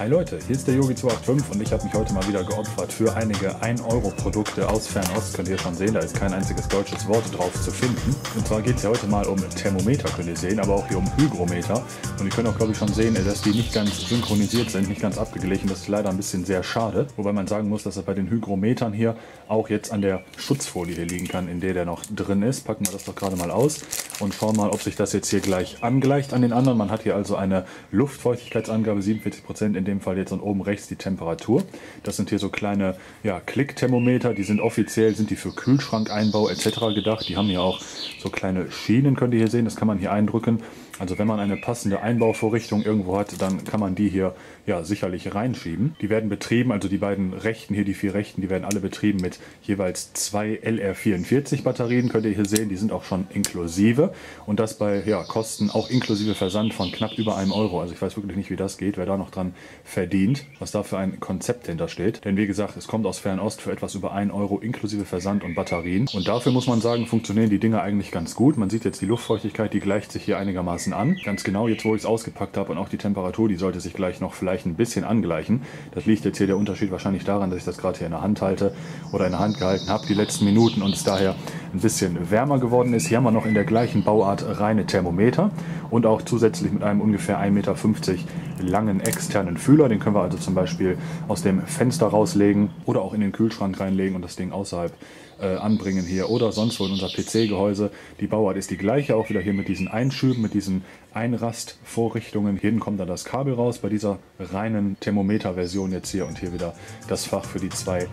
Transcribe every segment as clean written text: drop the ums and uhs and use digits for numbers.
Hi Leute, hier ist der Yogi285 und ich habe mich heute mal wieder geopfert für einige 1-Euro-Produkte aus Fernost. Könnt ihr schon sehen, da ist kein einziges deutsches Wort drauf zu finden. Und zwar geht es ja heute mal um Thermometer, könnt ihr sehen, aber auch hier um Hygrometer. Und ihr könnt auch, glaube ich, schon sehen, dass die nicht ganz synchronisiert sind, nicht ganz abgeglichen. Das ist leider ein bisschen sehr schade. Wobei man sagen muss, dass das bei den Hygrometern hier auch jetzt an der Schutzfolie hier liegen kann, in der noch drin ist. Packen wir das doch gerade mal aus und schauen mal, ob sich das jetzt hier gleich angleicht an den anderen. Man hat hier also eine Luftfeuchtigkeitsangabe, 47%, in dem Fall jetzt, und oben rechts die Temperatur. Das sind hier so kleine Klickthermometer, die sind offiziell, sind die für Kühlschrankeinbau etc. gedacht. Die haben hier auch so kleine Schienen, könnt ihr hier sehen, das kann man hier eindrücken. Also wenn man eine passende Einbauvorrichtung irgendwo hat, dann kann man die hier sicherlich reinschieben. Die werden betrieben, also die beiden rechten hier, die 4 rechten, die werden alle betrieben mit jeweils 2 LR44 Batterien, könnt ihr hier sehen, die sind auch schon inklusive. Und das bei Kosten auch inklusive Versand von knapp über 1 Euro. Also ich weiß wirklich nicht, wie das geht, wer da noch dran verdient, was da für ein Konzept hintersteht. Denn wie gesagt, es kommt aus Fernost für etwas über 1 Euro inklusive Versand und Batterien. Und dafür muss man sagen, funktionieren die Dinger eigentlich ganz gut. Man sieht jetzt die Luftfeuchtigkeit, die gleicht sich hier einigermaßen an. Ganz genau, jetzt wo ich es ausgepackt habe, und auch die Temperatur, die sollte sich gleich noch vielleicht ein bisschen angleichen. Das liegt jetzt hier der Unterschied wahrscheinlich daran, dass ich das gerade hier in der Hand halte oder in der Hand gehalten habe die letzten Minuten und es daher ein bisschen wärmer geworden ist. Hier haben wir noch in der gleichen Bauart reine Thermometer und auch zusätzlich mit einem ungefähr 1,50 Meter langen externen Fühler. Den können wir also zum Beispiel aus dem Fenster rauslegen oder auch in den Kühlschrank reinlegen und das Ding außerhalb anbringen hier oder sonst wo in unser PC-Gehäuse. Die Bauart ist die gleiche, auch wieder hier mit diesen Einschüben, mit diesen Einrastvorrichtungen. Hier kommt dann das Kabel raus bei dieser reinen Thermometer-Version jetzt hier und hier wieder das Fach für die 2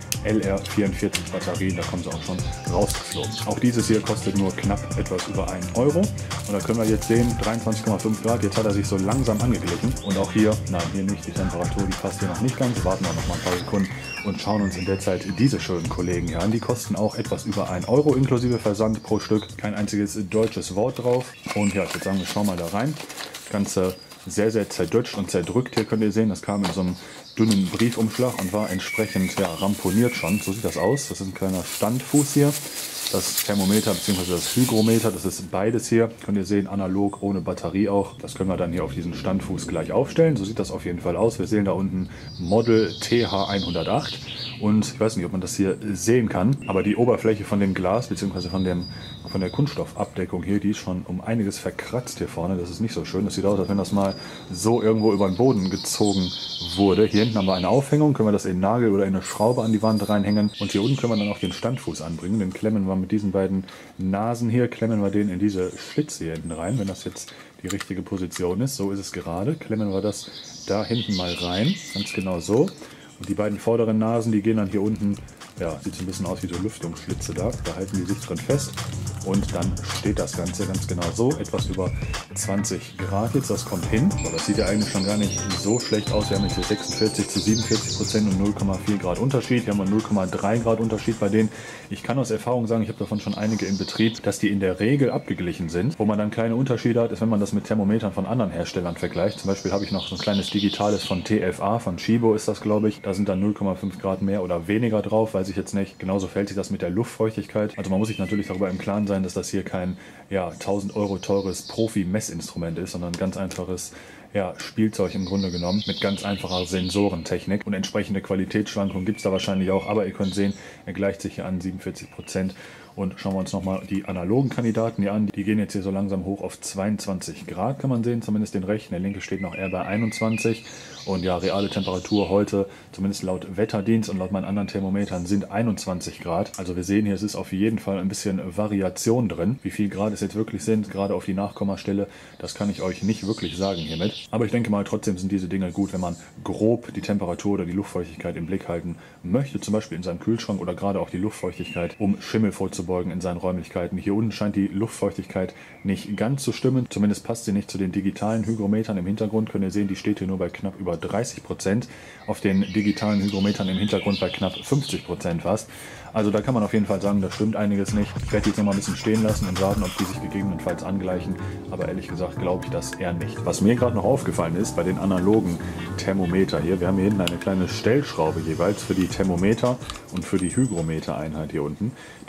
LR44 Batterien. Da kommen sie auch schon rausgeflogen. Auch dieses hier kostet nur knapp etwas über 1 Euro. Und da können wir jetzt sehen, 23,5 Grad. Jetzt hat er sich so langsam angeglichen. Und auch hier, nein, hier nicht, die Temperatur, die passt hier noch nicht ganz. Warten wir noch mal ein paar Sekunden und schauen uns in der Zeit diese schönen Kollegen hier an. Die kosten auch etwas über 1 Euro inklusive Versand pro Stück. Kein einziges deutsches Wort drauf. Und ja, ich würde sagen, wir schauen mal da rein. Das Ganze sehr, sehr zerdutscht und zerdrückt. Hier könnt ihr sehen, das kam in so einem dünnen Briefumschlag und war entsprechend ramponiert schon. So sieht das aus. Das ist ein kleiner Standfuß hier. Das Thermometer bzw. das Hygrometer, das ist beides hier. Könnt ihr sehen, analog, ohne Batterie auch. Das können wir dann hier auf diesen Standfuß gleich aufstellen. So sieht das auf jeden Fall aus. Wir sehen da unten Model TH108. Und ich weiß nicht, ob man das hier sehen kann, aber die Oberfläche von dem Glas bzw. von der Kunststoffabdeckung hier, die ist schon um einiges verkratzt hier vorne. Das ist nicht so schön. Das sieht aus, als wenn das mal so irgendwo über den Boden gezogen wurde. Hier hinten haben wir eine Aufhängung, können wir das in einen Nagel oder in eine Schraube an die Wand reinhängen. Und hier unten können wir dann auch den Standfuß anbringen. Den klemmen wir mit diesen beiden Nasen hier, klemmen wir den in diese Schlitze hier hinten rein, wenn das jetzt die richtige Position ist. So ist es gerade. Klemmen wir das da hinten mal rein, ganz genau so. Und die beiden vorderen Nasen, die gehen dann hier unten, sieht so ein bisschen aus wie so Lüftungsschlitze da. Da halten die sich drin fest. Und dann steht das Ganze ganz genau so, etwas über 20 Grad jetzt, das kommt hin. Aber das sieht ja eigentlich schon gar nicht so schlecht aus. Wir haben jetzt hier 46 zu 47% und 0,4 Grad Unterschied. Hier haben wir 0,3 Grad Unterschied bei denen. Ich kann aus Erfahrung sagen, ich habe davon schon einige in Betrieb, dass die in der Regel abgeglichen sind. Wo man dann kleine Unterschiede hat, ist, wenn man das mit Thermometern von anderen Herstellern vergleicht. Zum Beispiel habe ich noch so ein kleines digitales von TFA, von Chibo ist das, glaube ich. Da sind dann 0,5 Grad mehr oder weniger drauf, weiß ich jetzt nicht. Genauso verhält sich das mit der Luftfeuchtigkeit. Also man muss sich natürlich darüber im Klaren sein, dass das hier kein 1000 Euro teures Profi-Messinstrument ist, sondern ein ganz einfaches Spielzeug im Grunde genommen mit ganz einfacher Sensorentechnik. Und entsprechende Qualitätsschwankungen gibt es da wahrscheinlich auch, aber ihr könnt sehen, er gleicht sich hier an 47%. Und schauen wir uns nochmal die analogen Kandidaten hier an. Die gehen jetzt hier so langsam hoch auf 22 Grad, kann man sehen, zumindest den rechten. Der linke steht noch eher bei 21. Und reale Temperatur heute, zumindest laut Wetterdienst und laut meinen anderen Thermometern, sind 21 Grad. Also wir sehen hier, es ist auf jeden Fall ein bisschen Variation drin. Wie viel Grad es jetzt wirklich sind, gerade auf die Nachkommastelle, das kann ich euch nicht wirklich sagen hiermit. Aber ich denke mal, trotzdem sind diese Dinge gut, wenn man grob die Temperatur oder die Luftfeuchtigkeit im Blick halten möchte. Zum Beispiel in seinem Kühlschrank oder gerade auch die Luftfeuchtigkeit, um Schimmel vorzubeugen in seinen Räumlichkeiten. Hier unten scheint die Luftfeuchtigkeit nicht ganz zu stimmen. Zumindest passt sie nicht zu den digitalen Hygrometern im Hintergrund. Könnt ihr sehen, die steht hier nur bei knapp über 30%. Auf den digitalen Hygrometern im Hintergrund bei knapp 50% fast. Also da kann man auf jeden Fall sagen, da stimmt einiges nicht. Ich werde die jetzt noch mal ein bisschen stehen lassen und warten, ob die sich gegebenenfalls angleichen. Aber ehrlich gesagt glaube ich das eher nicht. Was mir gerade noch aufgefallen ist bei den analogen Thermometer hier, wir haben hier hinten eine kleine Stellschraube jeweils für die Thermometer und für die Hygrometer-Einheit hier unten. Damit können wir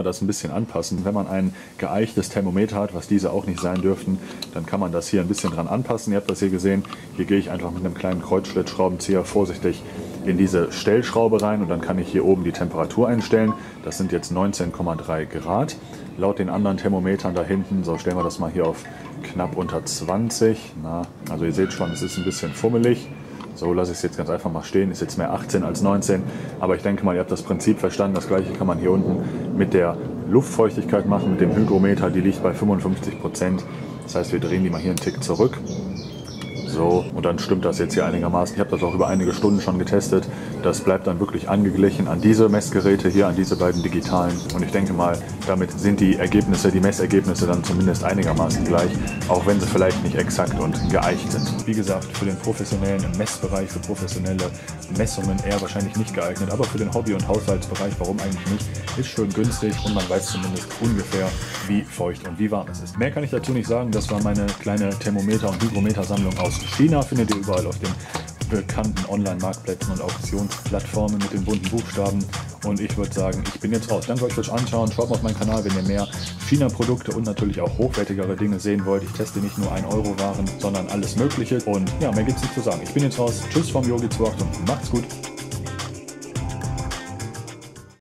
das ein bisschen anpassen. Wenn man ein geeichtes Thermometer hat, was diese auch nicht sein dürften, dann kann man das hier ein bisschen dran anpassen. Ihr habt das hier gesehen. Hier gehe ich einfach mit einem kleinen Kreuzschlitzschraubenzieher vorsichtig in diese Stellschraube rein und dann kann ich hier oben die Temperatur einstellen. Das sind jetzt 19,3 Grad. Laut den anderen Thermometern da hinten, so stellen wir das mal hier auf knapp unter 20. Also ihr seht schon, es ist ein bisschen fummelig. So lasse ich es jetzt ganz einfach mal stehen. Ist jetzt mehr 18 als 19. Aber ich denke mal, ihr habt das Prinzip verstanden. Das gleiche kann man hier unten mit der Luftfeuchtigkeit machen, mit dem Hygrometer. Die liegt bei 55%. Das heißt, wir drehen die mal hier einen Tick zurück. So, und dann stimmt das jetzt hier einigermaßen. Ich habe das auch über einige Stunden schon getestet. Das bleibt dann wirklich angeglichen an diese Messgeräte hier, an diese beiden digitalen. Und ich denke mal, damit sind die Messergebnisse dann zumindest einigermaßen gleich, auch wenn sie vielleicht nicht exakt und geeicht sind. Wie gesagt, für den professionellen Messbereich, für professionelle Messungen eher wahrscheinlich nicht geeignet, aber für den Hobby- und Haushaltsbereich, warum eigentlich nicht, ist schön günstig und man weiß zumindest ungefähr, wie feucht und wie warm es ist. Mehr kann ich dazu nicht sagen. Das war meine kleine Thermometer- und Hygrometersammlung aus China. Findet ihr überall auf den bekannten Online-Marktplätzen und Auktionsplattformen mit den bunten Buchstaben. Und ich würde sagen, ich bin jetzt raus. Danke euch fürs Anschauen. Schaut mal auf meinen Kanal, wenn ihr mehr China-Produkte und natürlich auch hochwertigere Dinge sehen wollt. Ich teste nicht nur 1-Euro-Waren, sondern alles Mögliche. Und ja, mehr gibt es nicht zu sagen. Ich bin jetzt raus. Tschüss vom Yogi 28 und macht's gut.